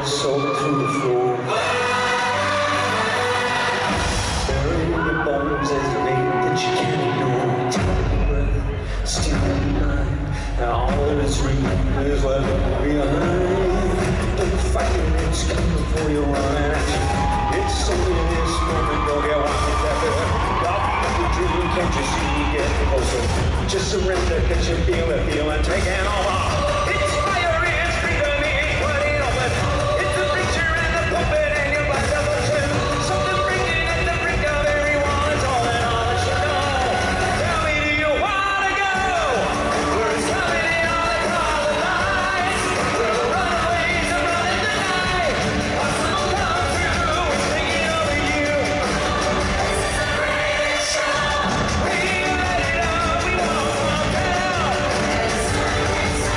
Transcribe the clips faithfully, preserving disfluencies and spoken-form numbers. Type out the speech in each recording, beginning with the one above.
blood soaked through the floor. Burying your bones as a rate that you can't ignore. Take a breath, still in mind. Now all that is real is left behind. Don't fight it, it's coming for you running at you. It's only in this moment, don't get wild after. Y'all feel the dream, can't you see you get closer? Just surrender, cause you feel the feeling taking over. It's fire, it's freedom, it's putting over. It's the preacher and the puppet and your black devotion. Something breaking at the brink of every wall. It's all in all that you know. Tell me, do you wanna go? We're coming in all the call the lights. Where the runaways are running the night. Watch them come through, we're singing over you. This is a great show. We let it out, we won't fall down. It's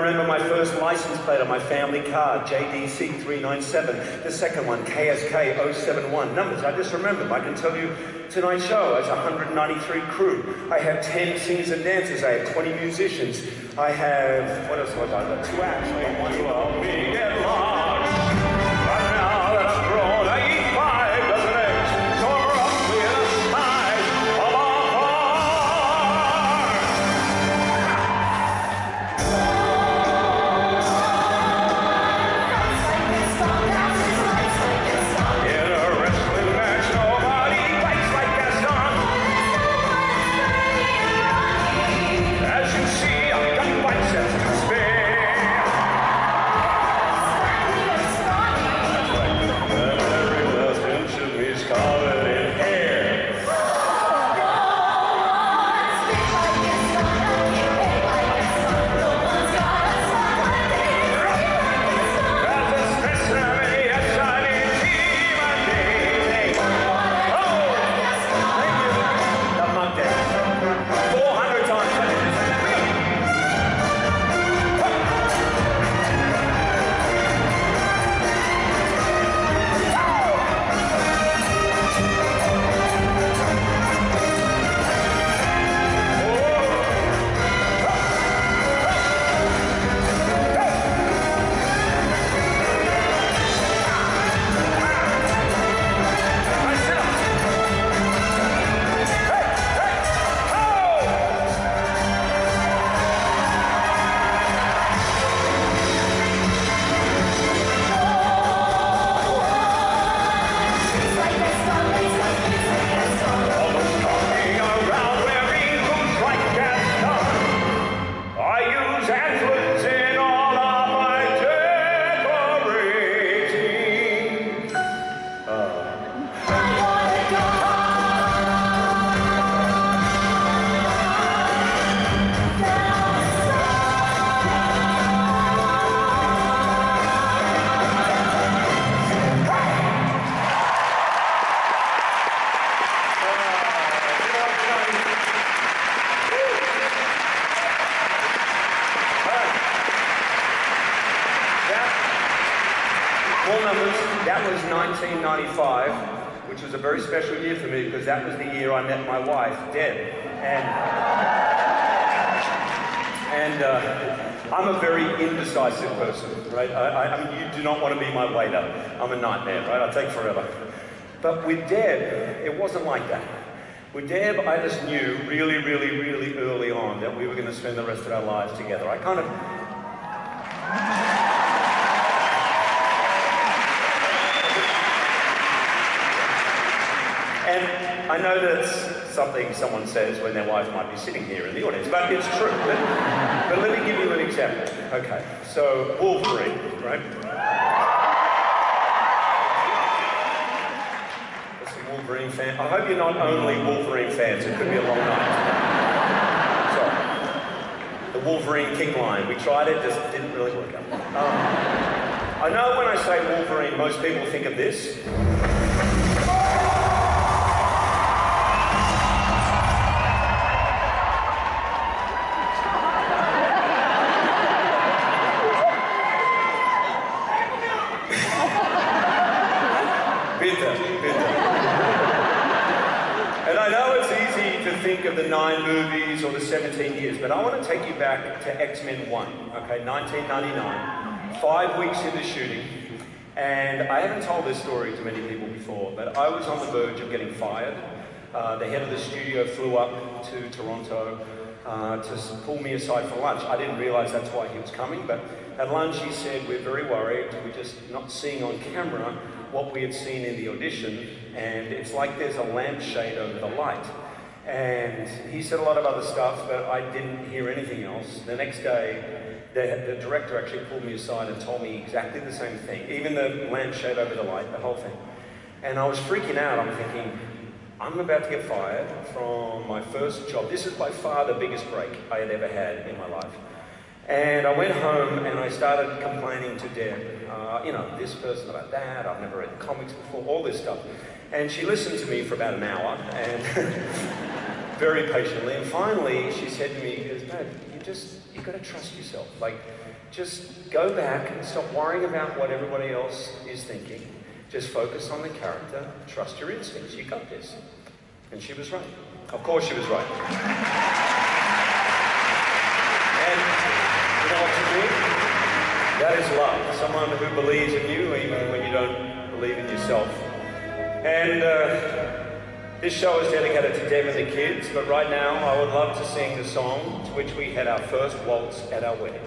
remember my first license plate on my family car, J D C three nine seven. The second one, K S K zero seven one. Numbers, I just remember them. I can tell you tonight's show has one hundred ninety-three crew. I have ten singers and dancers. I have twenty musicians. I have, what else have I got? I've got two acts. I got one to help me get lost. But now that I've grown, I eat five dozen eggs. So roughly the size of a in a wrestling match, nobody fights like Gaston. As you see, I've got biceps to spare. Every last inch of me's covered in hair. As a specimen, yes, I did see my name. Oh, thank you. The mug dance. four hundred times. I did this. Walking around wearing boots like Gaston. I use antlers in all of my decorating. Full numbers, that was nineteen ninety-five, which was a very special year for me because that was the year I met my wife, Deb. And, and uh, I'm a very indecisive person, right? I, I, I mean, you do not want to be my waiter. I'm a nightmare, right? I'll take forever. But with Deb, it wasn't like that. With Deb, I just knew really, really, really early on that we were going to spend the rest of our lives together. I kind of... And I know that's something someone says when their wife might be sitting here in the audience, but it's true. But, but let me give you an example. Okay, so Wolverine, right? There's some Wolverine fans. I hope you're not only Wolverine fans. It could be a long night. Sorry. The Wolverine kick line. We tried it, just didn't really work out. Um, I know when I say Wolverine, most people think of this. And I know it's easy to think of the nine movies or the seventeen years, but I want to take you back to X-Men one, okay, nineteen ninety-nine, five weeks into shooting, and I haven't told this story to many people before, but I was on the verge of getting fired. Uh, the head of the studio flew up to Toronto uh, to pull me aside for lunch. I didn't realize that's why he was coming, but at lunch he said, we're very worried, we're just not seeing on camera what we had seen in the audition, and it's like there's a lampshade over the light. And he said a lot of other stuff, but I didn't hear anything else. The next day, the, the director actually pulled me aside and told me exactly the same thing, even the lampshade over the light, the whole thing. And I was freaking out. I'm thinking, I'm about to get fired from my first job. This is by far the biggest break I had ever had in my life. And I went home and I started complaining to Deb, uh, you know, this person about that, I've never read the comics before, all this stuff. And she listened to me for about an hour, and very patiently. And finally, she said to me, goes, "No, you just, you got to trust yourself. Like, just go back and stop worrying about what everybody else is thinking. Just focus on the character, trust your instincts, you got this." And she was right. Of course she was right. And you know what to me? That is love. Someone who believes in you even when you don't believe in yourself. And uh, this show is dedicated to Deb and the kids, but right now I would love to sing the song to which we had our first waltz at our wedding.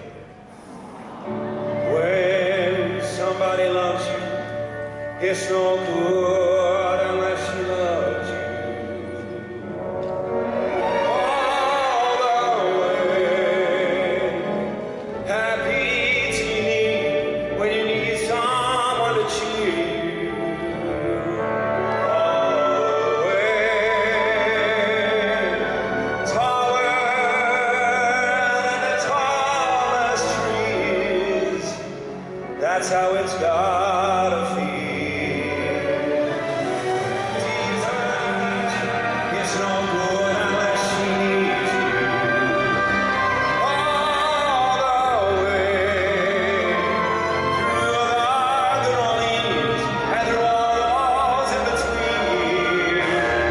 When somebody loves you, it's no good unless she loves you. All the way, happy teeny when you need someone to cheer you. All the way, taller than the tallest trees. That's how it's gotta feel. It's no good unless she needs you. All the way through the good leaves and through all those in between.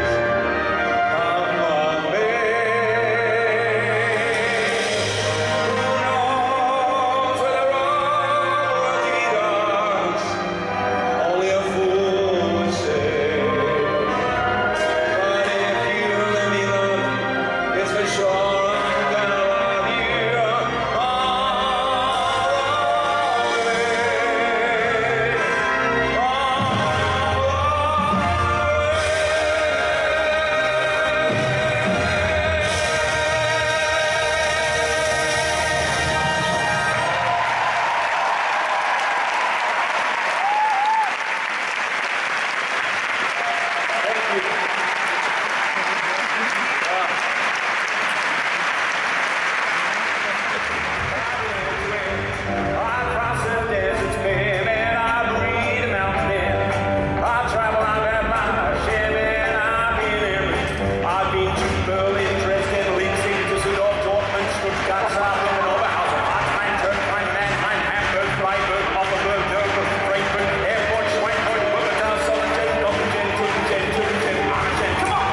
Come on, babe. Who knows where the road will lead us? Only a fool would say. But if you let me love you, it's for sure I'm gonna love you all the way. Thank you. I cross the deserts bare, and I breathe the mountains bare. I travel, I've had my share, and I've been everywhere. I've been to Berlin, Dresden, Leipzig, Düsseldorf, Dortmund, Stuttgart, Saarbrücken, Oberhausen, Arnhem, Turkheim, Mannheim, Hamburg, Freiburg, Offenburg, Nürnberg, Frankfurt, Erfurt, Schweinfurt, Wuppertal, Solingen, Göttingen, Tübingen, Tübingen, Aachen. Come on!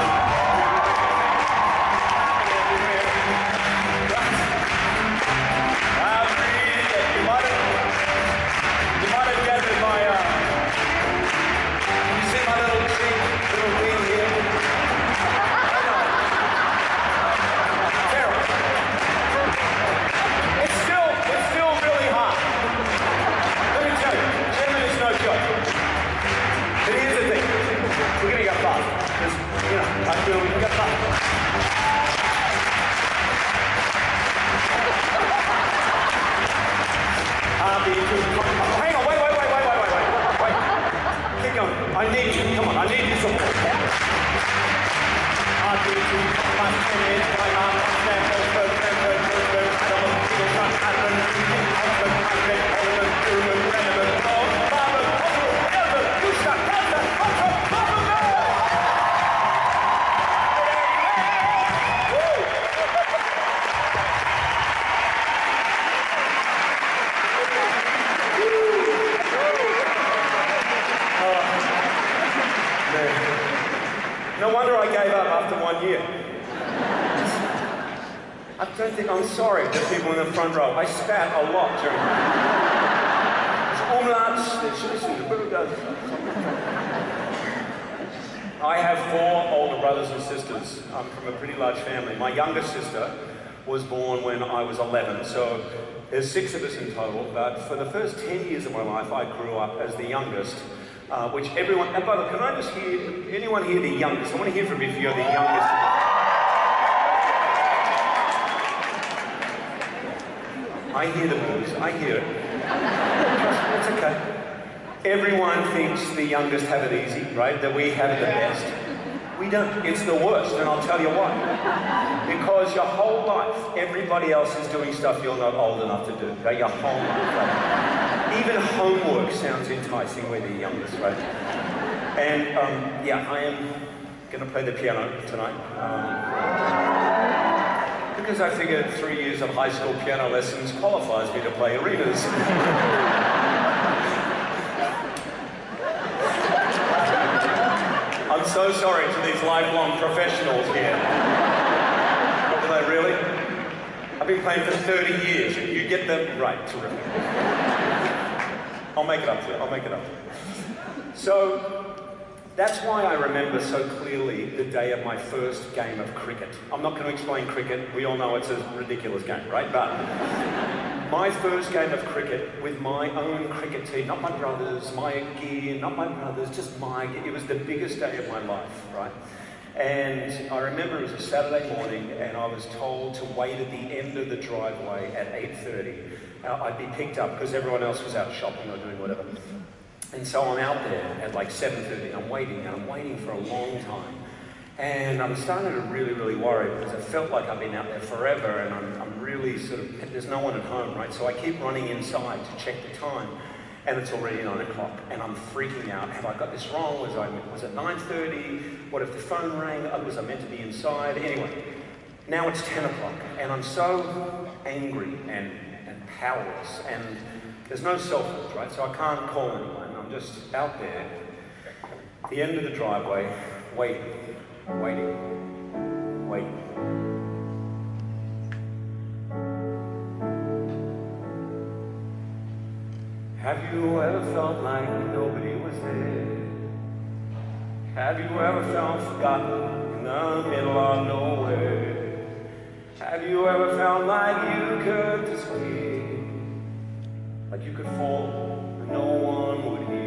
I breathe it. You might have, you might have gathered my, uh, you see my little cheek, little wheel here? I know. Terrible. It's still, it's still really hot. Let me tell you, German is no joke. But here's the thing, we're gonna get fast. Because, you know, I feel we can get fast. I'll be too, hang on, wait, wait, wait, wait, wait, wait, wait, wait. Keep going. I need you. Come on, I need you some more. I'll be too, my skin is my arm, stand for the first, stand for the first, first, I don't want to see the sun, I don't want to see the husband, husband, husband, husband, relevant, oh, Baba, Otto, Elba, Gustav, Elba, Otto, Baba, no wonder I gave up after one year. I don't think I'm sorry to people in the front row. I spat a lot during there's umlauts, there's I have four older brothers and sisters. I'm from a pretty large family. My youngest sister was born when I was eleven, so there's six of us in total, but for the first ten years of my life, I grew up as the youngest. Uh, which everyone, and by the way, can I just hear, anyone here the youngest? I want to hear from you if you're the youngest. I hear the blues, I hear it. It's okay. Everyone thinks the youngest have it easy, right? That we have it the best. We don't. It's the worst, and I'll tell you why. Because your whole life, everybody else is doing stuff you're not old enough to do. Right? Your whole life. Right? Even homework sounds enticing when you're youngest, right? And um, yeah, I am going to play the piano tonight. Um, because I figured three years of high school piano lessons qualifies me to play arenas. I'm so sorry to these lifelong professionals here. Do they really? I've been playing for thirty years. You get them right, terrific. I'll make it up to you, I'll make it up to you. So, that's why I remember so clearly the day of my first game of cricket. I'm not going to explain cricket, we all know it's a ridiculous game, right? But my first game of cricket with my own cricket team, not my brothers, my gear, not my brothers, just my gear. It was the biggest day of my life, right? And I remember it was a Saturday morning and I was told to wait at the end of the driveway at eight thirty. Uh, I'd be picked up because everyone else was out shopping or doing whatever. And so I'm out there at like seven thirty, I'm waiting, and I'm waiting for a long time. And I'm starting to really, really worry because I felt like I've been out there forever and I'm, I'm really sort of, there's no one at home, right? So I keep running inside to check the time and it's already nine o'clock and I'm freaking out. Have I got this wrong? Was, I, was it nine thirty? What if the phone rang? Was I meant to be inside? Anyway, now it's ten o'clock and I'm so angry and, and powerless and there's no cell phones, right? So I can't call anyone. I'm just out there, at the end of the driveway, waiting, waiting, waiting. Have you ever felt like nobody was there? Have you ever felt forgotten in the middle of nowhere? Have you ever felt like you could disappear? Like you could fall and no one would hear?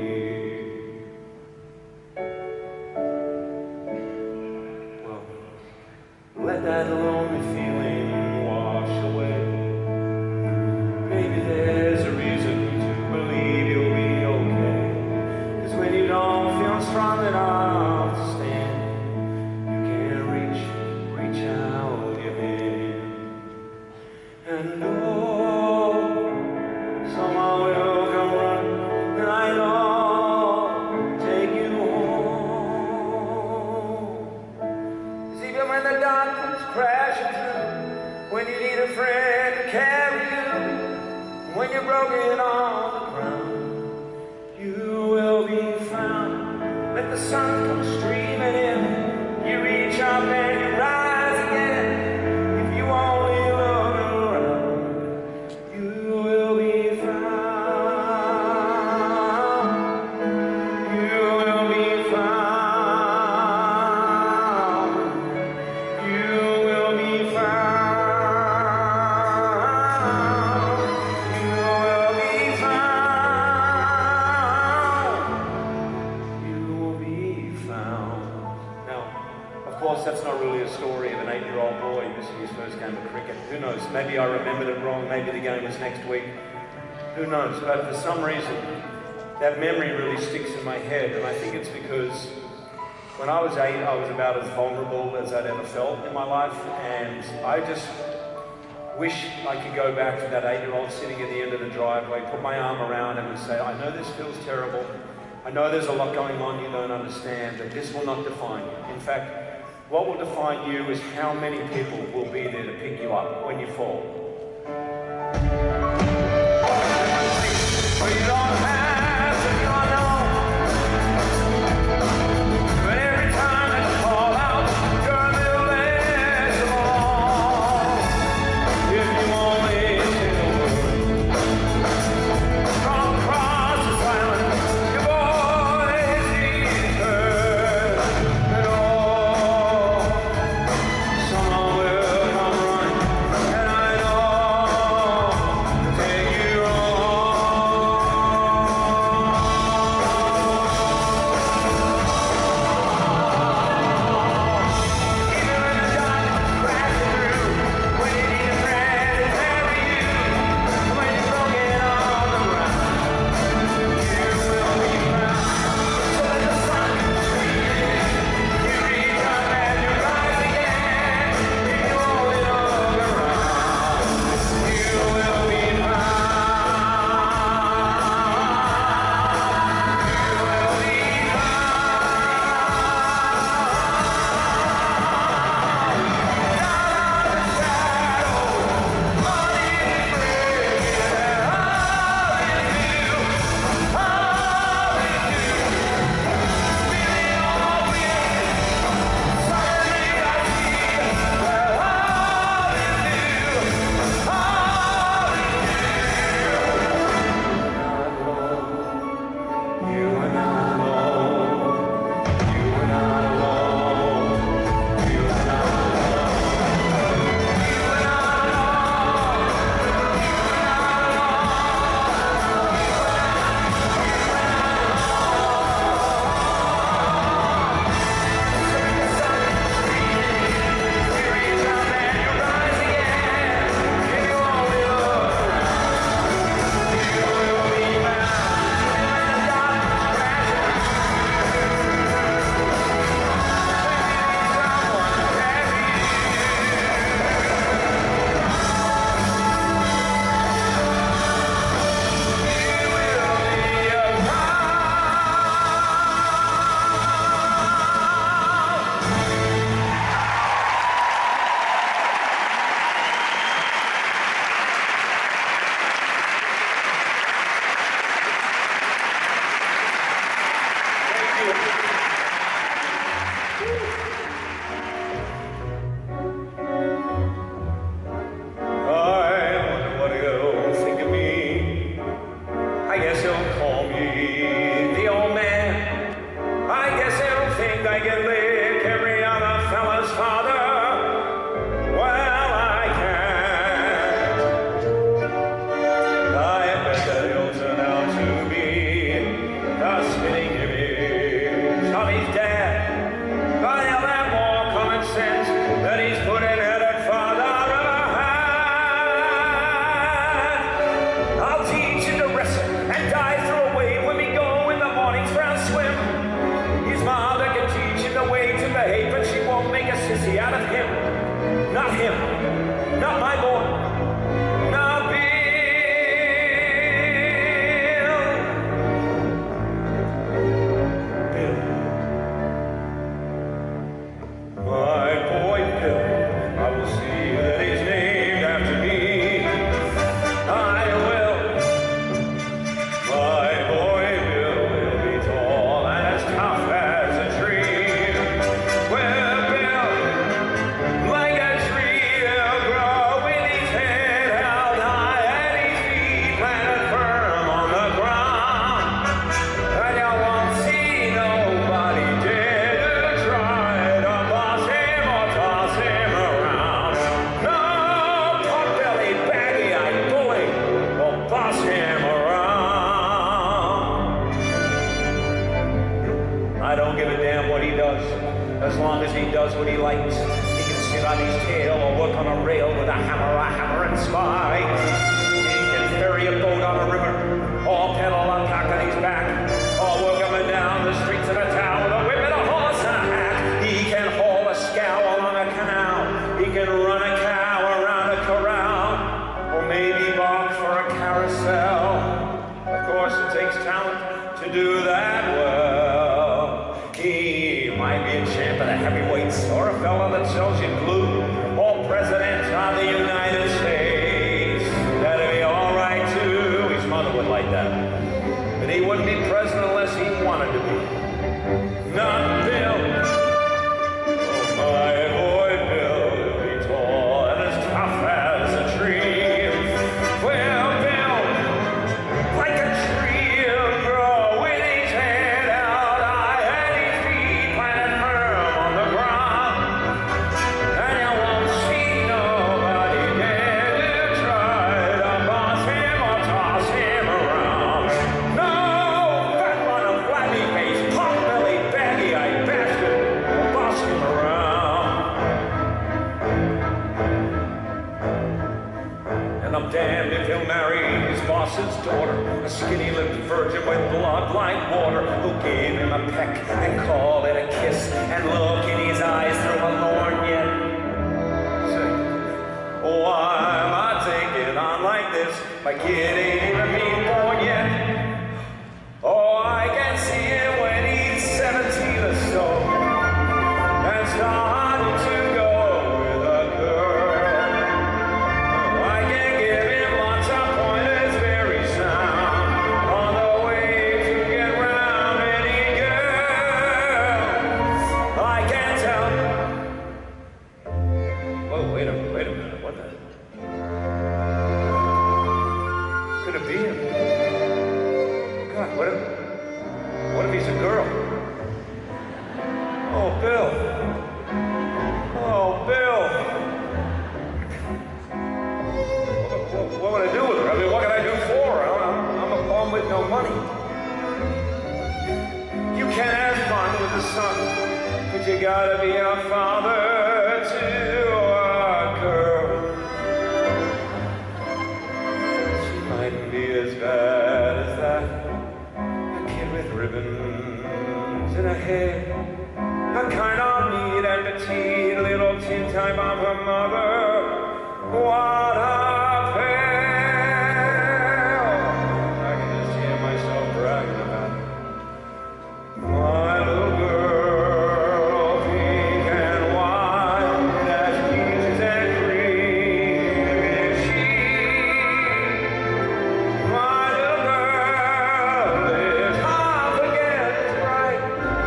Well, let that lonely feeling wash away. Maybe there's a reason to believe you'll be okay. Cause when you don't feel strong enough to stand, you can't reach, reach out your hand. And oh, someone will come running, and I know, take you home. 'Cause even when the dark comes crashing through, when you need a friend to carry you, when you're broken on the ground, you will be found. Let the sun come streaming in, you reach up and you rise again. If you only look around, you will be found. You will be found. You will be found. You will be found. You will be found. Now, of course, that's not really a story of an eight-year-old boy missing his first game of cricket. Who knows? Maybe I remembered it wrong. Maybe the game was next week. Who knows? But for some reason, that memory really sticks in my head, and I think it's because when I was eight, I was about as vulnerable as I'd ever felt in my life, and I just wish I could go back to that eight-year-old sitting at the end of the driveway, put my arm around him and say, I know this feels terrible. I know there's a lot going on you don't understand, but this will not define you. In fact, what will define you is how many people will be there to pick you up when you fall. Well, you don't have to be alone, but every time that you fall out, you're a little less alone. If you only say the word, from across the silence, your voice is heard. And oh, someone will come running, and I know to take you home. Right.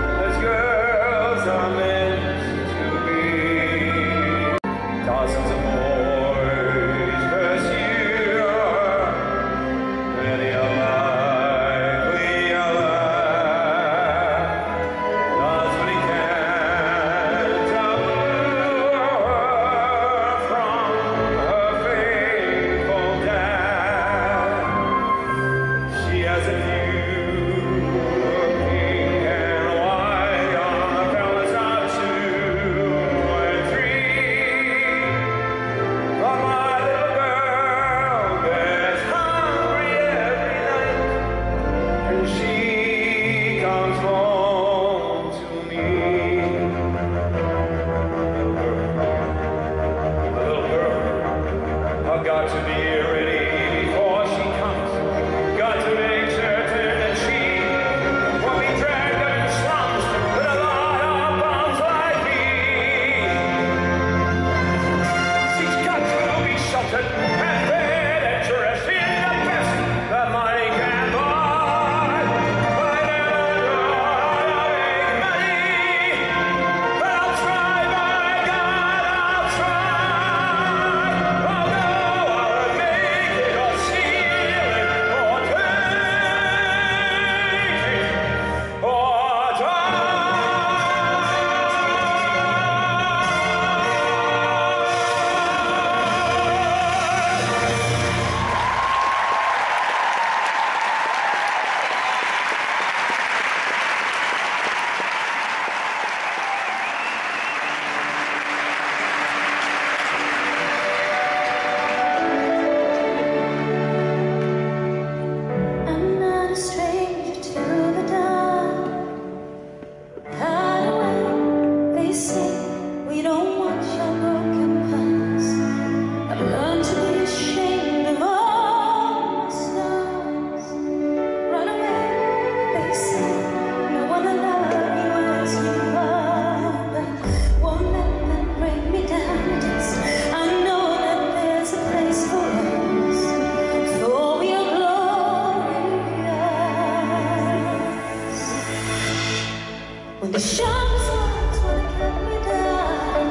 The sharpest ones wanna cut me down.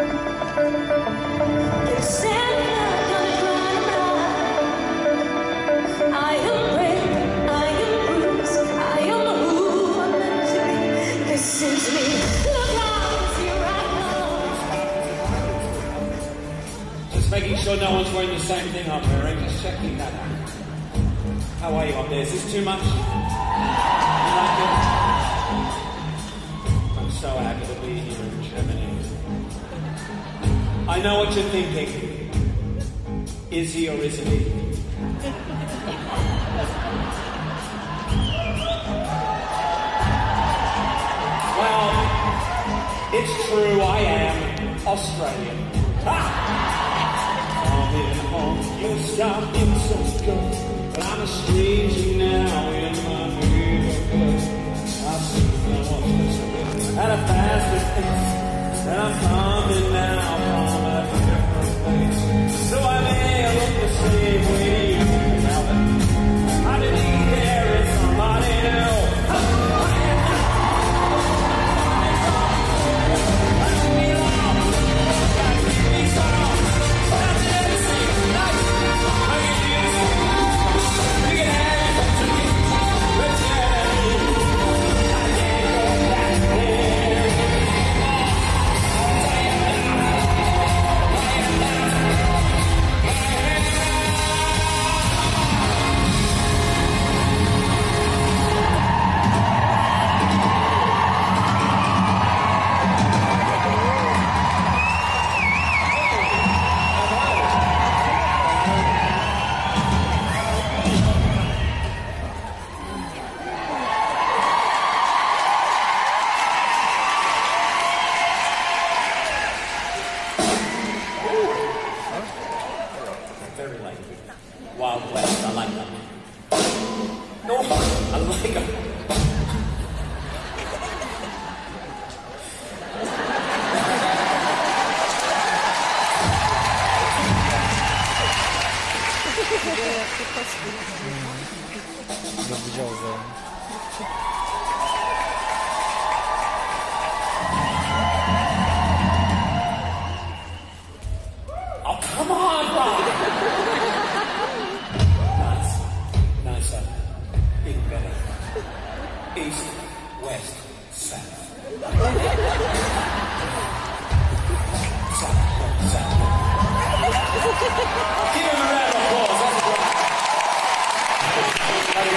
The sand gonna dry me out. I am brave, I am bruised, I am who I'm meant to be. This is me. Look out, here I come. Just making sure no one's wearing the same thing I'm wearing. Just checking that out. How are you up there? Is this too much? You like it? I'm so happy to be here in Germany. I know what you're thinking. Is he or isn't he? Well, it's true, I am Australian. Ha! Coming home, you stop being so good. But I'm a stranger now in my neighborhood. I've seen the ones at a faster pace, and I'm coming now from a different place. So I may look the same way you now. I believe there is somebody else. Wild West, I like that. No, I like it. Oh, come on, Rob! East, west, south. South, south. Give him a round of applause. That's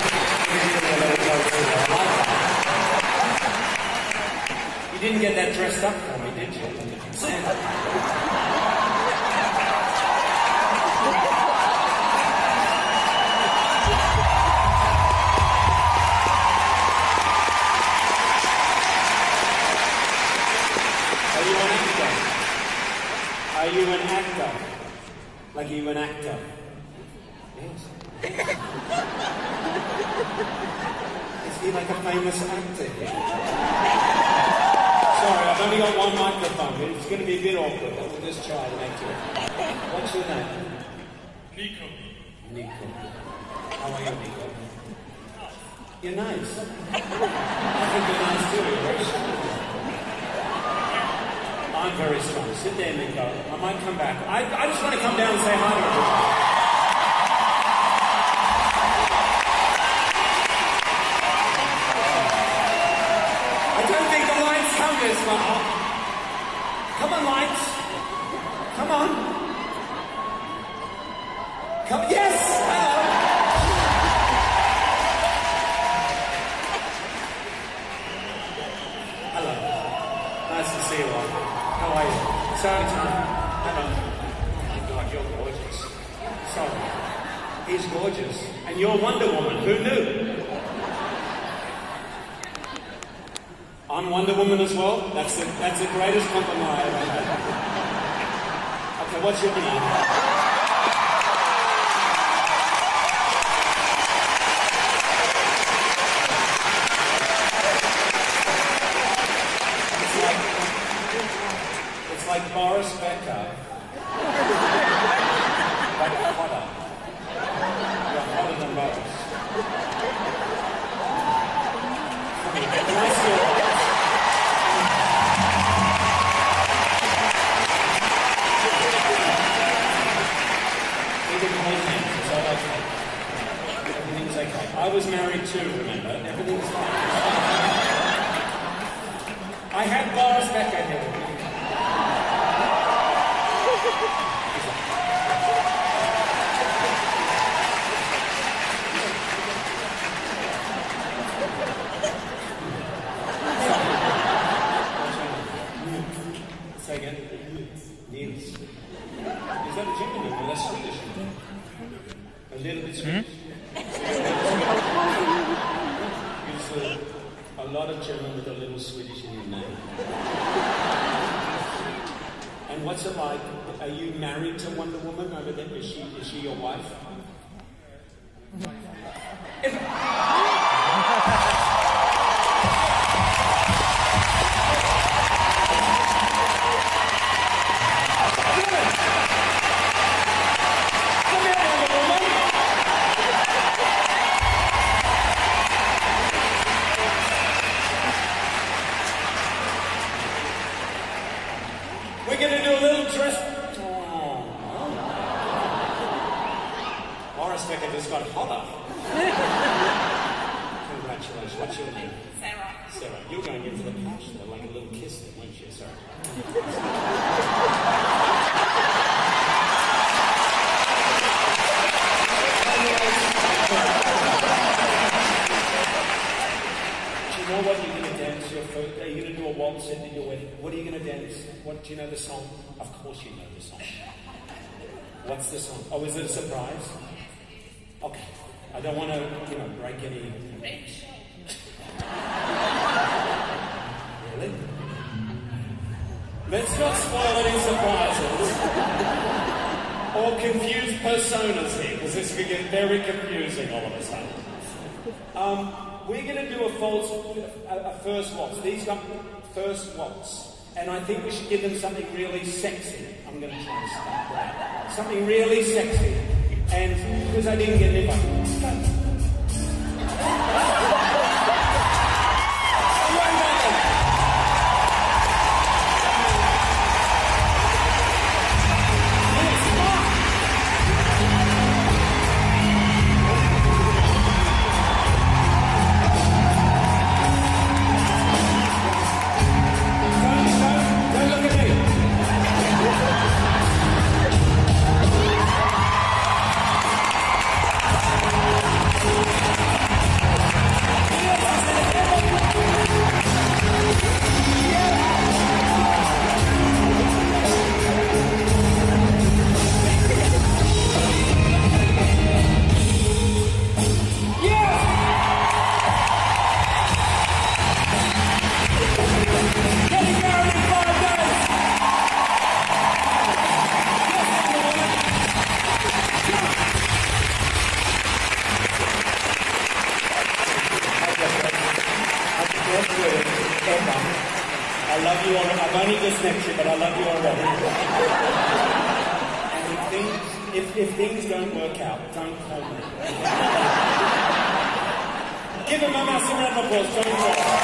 great. You didn't get that dressed up for me, did you? Are you an actor? Like you an actor? Yes. Is he like a famous actor here? Sorry, I've only got one microphone. It's going to be a bit awkward, but we'll just try to make it. What's your name? Nico. Nico. How are you, Nico? You're nice. I think you're nice too. You're very strong. I'm very strong. Sit there, Nico. I might come back. I, I just want to come down and say hi to everyone. I don't think the lights come this far. Come on, lights. Come on. Come. Yes! Hello. Hello. Nice to see you all. How are you? Sorry, Tom. Hello. Oh my God, you're gorgeous. Sorry. He's gorgeous. And you're Wonder Woman. Who knew? I'm Wonder Woman as well. That's the, that's the greatest compliment I ever had. Okay, what's your name? Like Boris Becker, but hotter. You're hotter than Boris. Can I see your eyes? married too, remember? Everything's fine. I had Boris Becker here. Say again. Niels. Is that a gentleman? Well, that's Swedish. A little bit Swedish. It's a, a lot of German with a little Swedish in your name. And what's it like? Are you married to Wonder Woman over there? Is she, is she your wife? We're going to do a little dress. Oh. Boris Becker just got hotter. Congratulations. What's your name? Sarah. Sarah. You're going into the patch there, like a little kiss there, weren't you, Sarah? Do you know what you're going to dance your first? Are you going to do a waltz at your wedding? What are you going to dance? What, do you know the song? Of course you know the song. What's the song? Oh, is it a surprise? Okay. I don't want to, you know, break any... Rich. Really? Let's not spoil any surprises. Or confuse personas here, because this could get very confusing all of a sudden. Um, we're going to do a false, a, a first waltz. These come first waltz. And I think we should give them something really sexy. I'm going to try to start that. Something really sexy. And because I didn't get anybody. I love you already. I've only just met you, but I love you already. And if things, if, if things don't work out, don't call me. Give him a massive round of applause. Don't call.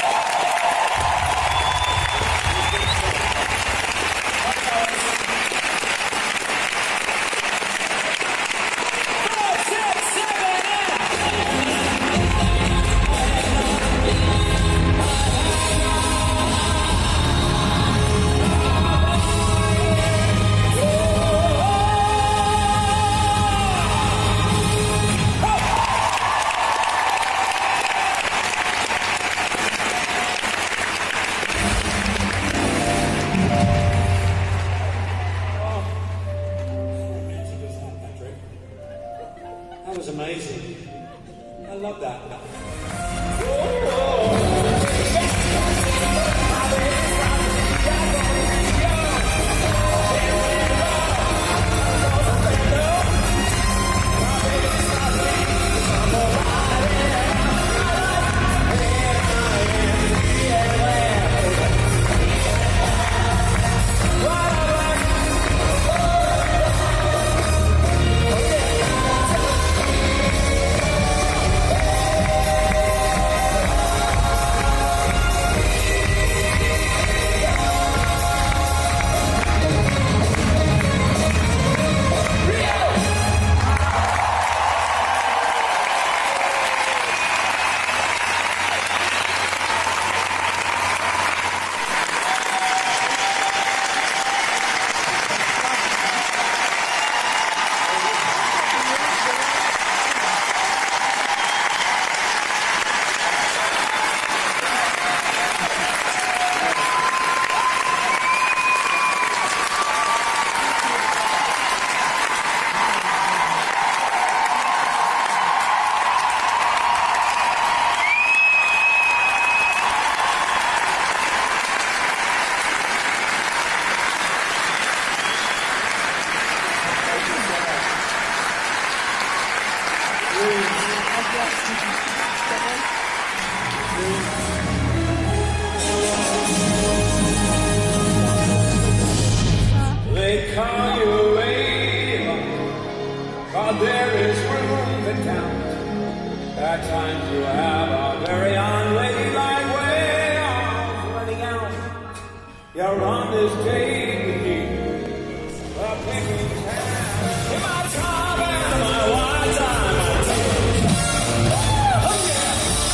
at times you have a very unladylike way of running out. You're on this date with me, a picking time. In my time and my wild time, I'll take it. Oh, yeah.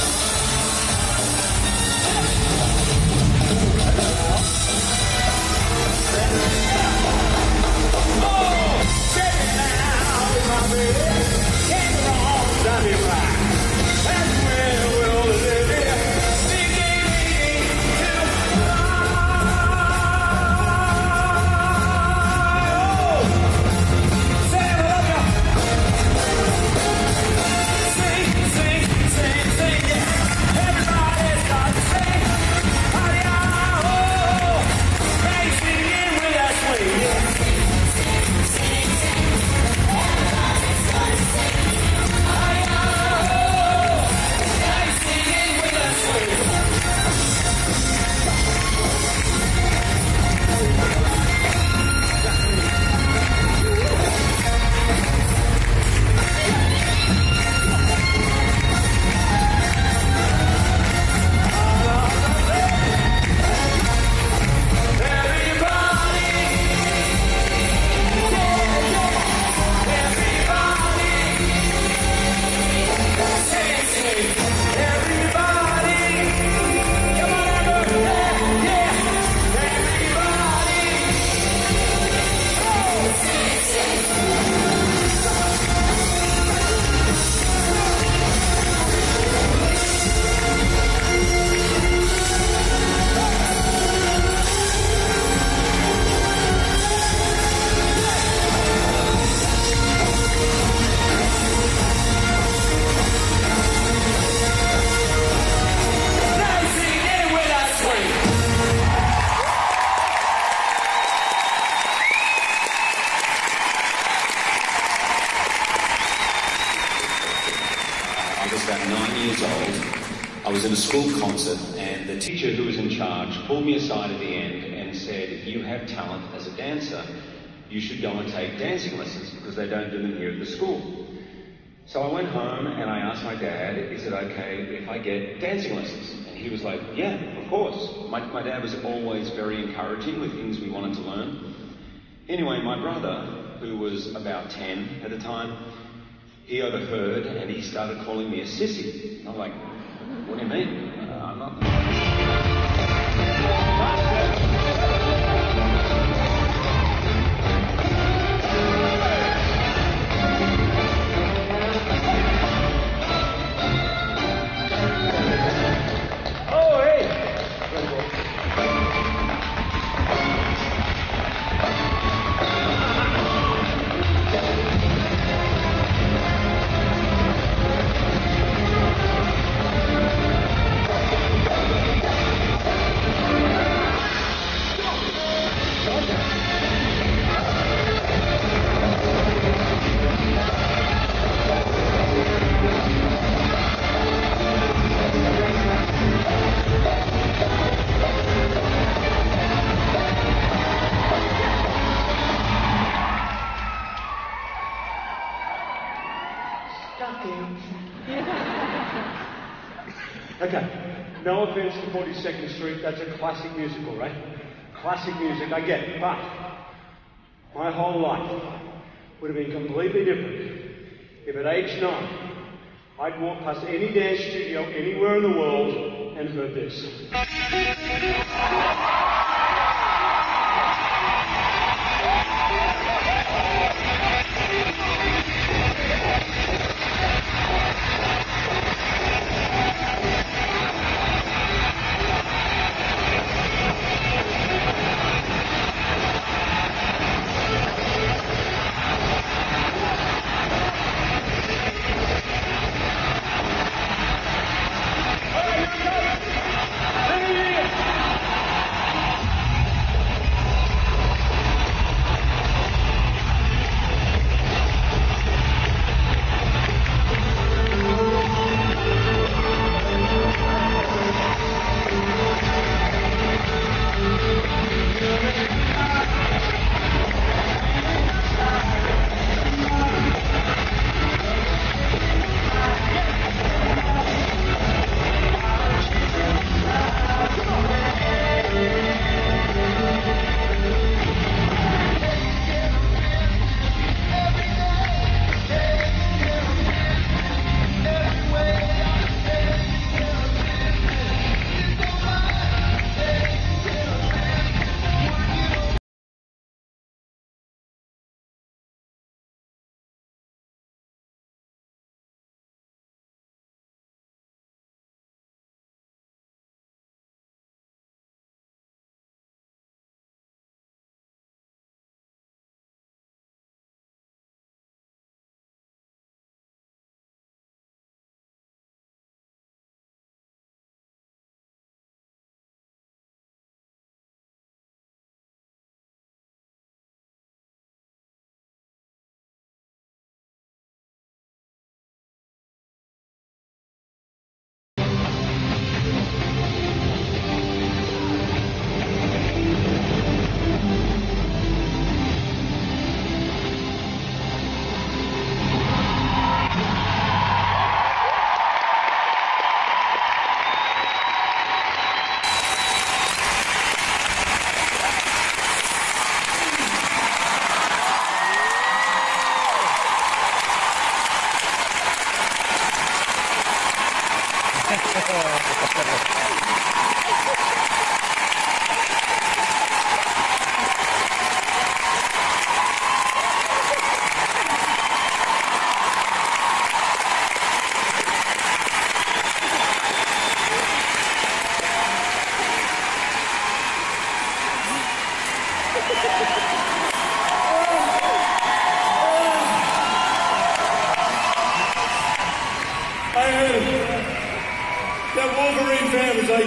Oh, check it out, my baby. Can't go on, drive me right. That's where we'll live here. Singing till I was in a school concert and the teacher who was in charge pulled me aside at the end and said, you have talent as a dancer. You should go and take dancing lessons because they don't do them here at the school. So I went home and I asked my dad, is it okay if I get dancing lessons? And he was like, yeah, of course. My, my dad was always very encouraging with things we wanted to learn. Anyway, my brother, who was about ten at the time, he overheard and he started calling me a sissy. And I'm like, what do you mean? Uh, I'm not... Oh, hey! Okay, no offense to forty-second Street, that's a classic musical, right? Classic music, I get it, but my whole life would have been completely different if at age nine I'd walked past any dance studio anywhere in the world and heard this.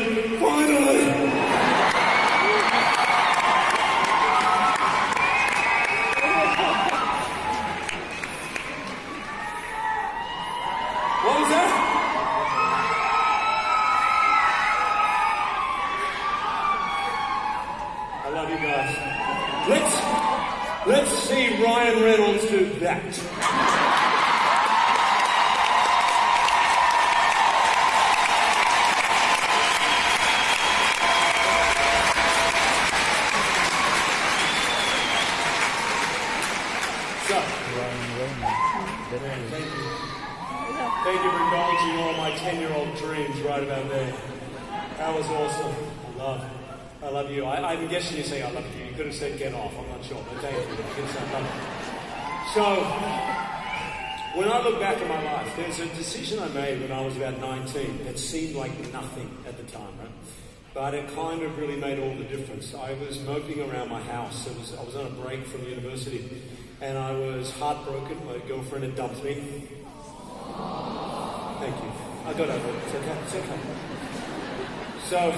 Finally! What was that? I love you guys. Let's, let's see Ryan Reynolds do that. Thank you for indulging all my ten-year-old dreams right about there. That was awesome. I love, I love you. I, I'm guessing you say I love you. You could have said get off. I'm not sure, but thank you. I guess I love you. So, when I look back at my life, there's a decision I made when I was about nineteen that seemed like nothing at the time, right? But it kind of really made all the difference. I was moping around my house. It was, I was on a break from university, and I was heartbroken. My girlfriend had dumped me. Thank you. I got over it. It's okay. It's okay. So,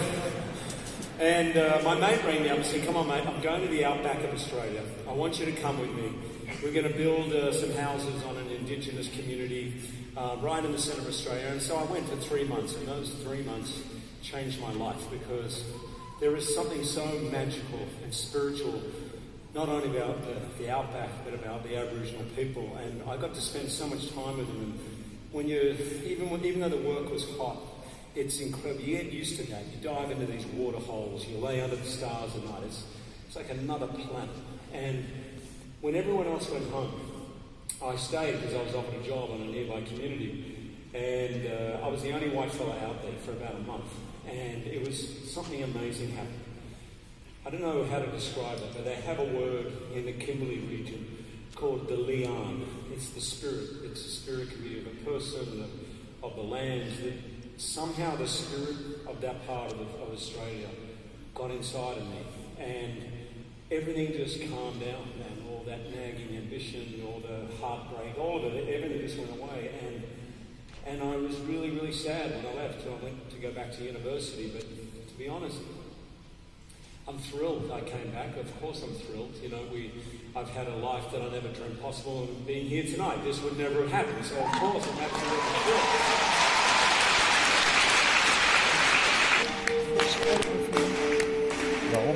and uh, my mate rang me up and said, come on, mate, I'm going to the outback of Australia. I want you to come with me. We're going to build uh, some houses on an Indigenous community uh, right in the centre of Australia. And so I went for three months, and those three months changed my life because there is something so magical and spiritual, not only about the, the outback, but about the Aboriginal people. And I got to spend so much time with them. And when you, even when, even though the work was hot, it's incredible. You get used to that. You dive into these water holes. You lay under the stars at night. It's, it's like another planet. And when everyone else went home, I stayed because I was offered a job on a nearby community. And uh, I was the only white fella out there for about a month. And it was something amazing happened. I don't know how to describe it, but they have a word in the Kimberley region called the lian. It's the spirit. It's the spirit can be of a person, of, of the land. That somehow the spirit of that part of, of Australia got inside of me, and everything just calmed down, and all that nagging ambition, all the heartbreak, all of it, everything just went away. And and I was really, really sad when I left. I went to go back to university, but to be honest, I'm thrilled I came back. Of course I'm thrilled. You know, we, I've had a life that I never dreamt possible, and being here tonight, this would never have happened. So of course I'm absolutely thrilled. No.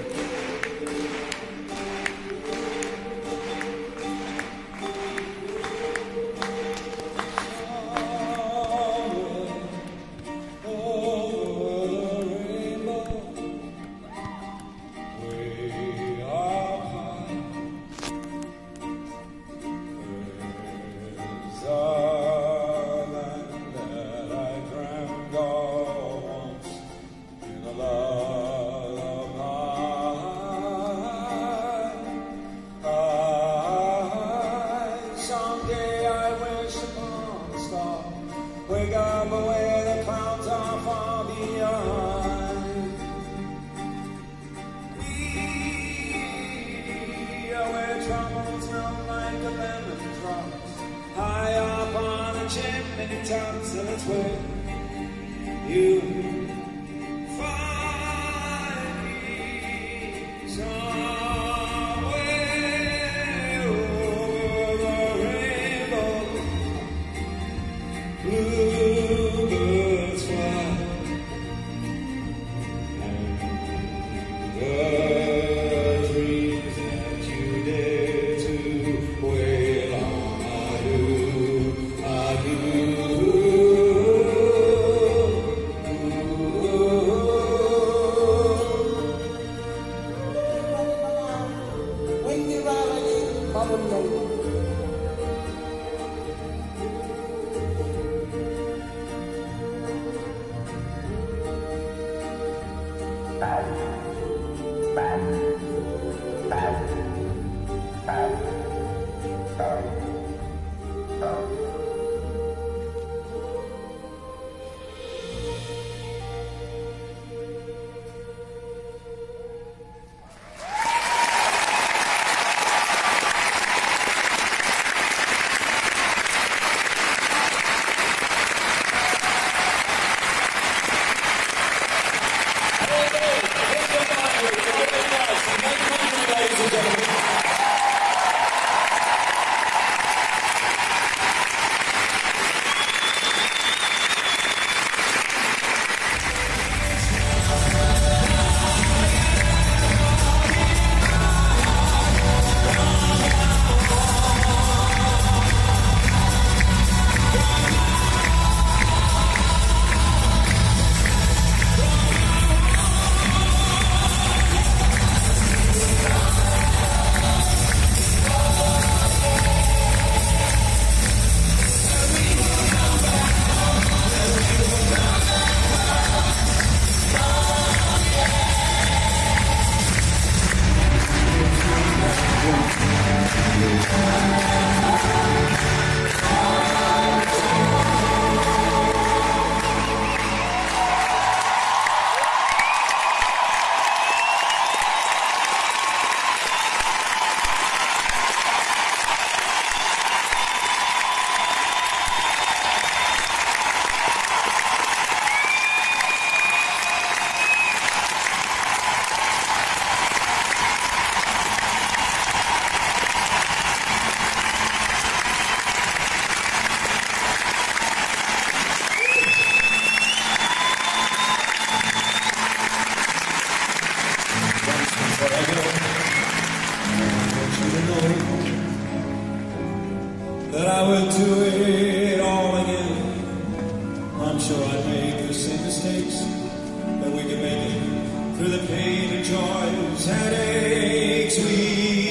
do it all again, I'm sure I'd make the same mistakes, but we can make it through the pain and joys, headaches we